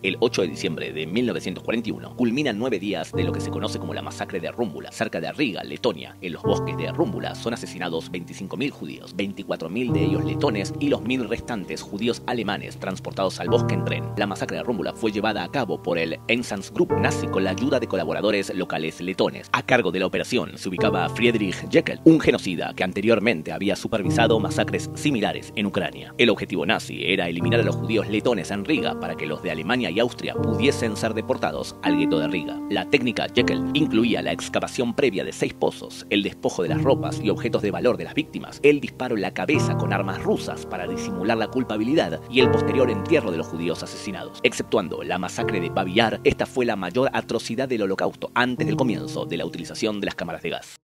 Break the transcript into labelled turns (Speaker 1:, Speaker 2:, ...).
Speaker 1: El 8 de diciembre de 1941 culminan 9 días de lo que se conoce como la masacre de Rúmbula. Cerca de Riga, Letonia, en los bosques de Rúmbula, son asesinados 25.000 judíos, 24.000 de ellos letones y los 1.000 restantes judíos alemanes transportados al bosque en tren. La masacre de Rúmbula fue llevada a cabo por el Einsatzgruppe nazi con la ayuda de colaboradores locales letones. A cargo de la operación se ubicaba Friedrich Jekyll, un genocida que anteriormente había supervisado masacres similares en Ucrania. El objetivo nazi era eliminar a los judíos letones en Riga para que los de Alemania y Austria pudiesen ser deportados al gueto de Riga. La técnica Jekyll incluía la excavación previa de 6 pozos, el despojo de las ropas y objetos de valor de las víctimas, el disparo en la cabeza con armas rusas para disimular la culpabilidad y el posterior entierro de los judíos asesinados. Exceptuando la masacre de Babi Yar, esta fue la mayor atrocidad del Holocausto antes del comienzo de la utilización de las cámaras de gas.